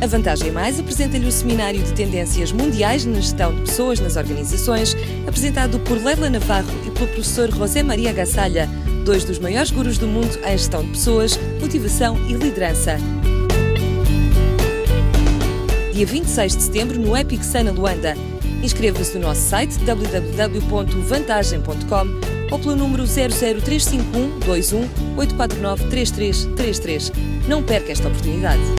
A Vantagem Mais apresenta-lhe o Seminário de Tendências Mundiais na Gestão de Pessoas nas Organizações, apresentado por Leila Navarro e pelo professor José Maria Gassalha, dois dos maiores gurus do mundo em gestão de pessoas, motivação e liderança. Dia 26 de setembro no Epic Sana Luanda. Inscreva-se no nosso site www.vantagem.com ou pelo número 00351 21 849 3333. Não perca esta oportunidade.